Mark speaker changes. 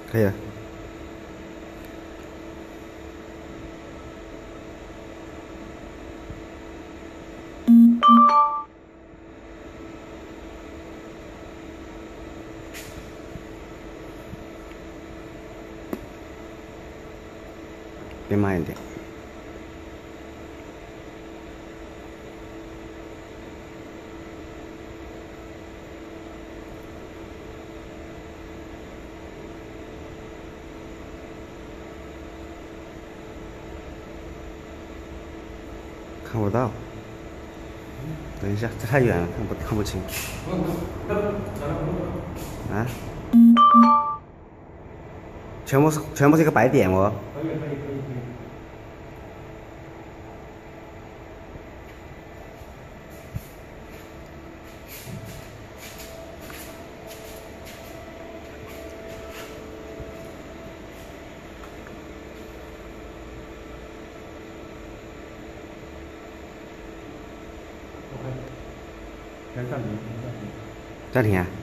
Speaker 1: 可以了。变慢一点。看不到，等一下，这太远了，看不清。啊？全部是一个白点哦。
Speaker 2: 可以。OK，先暂停。
Speaker 1: 暂停啊。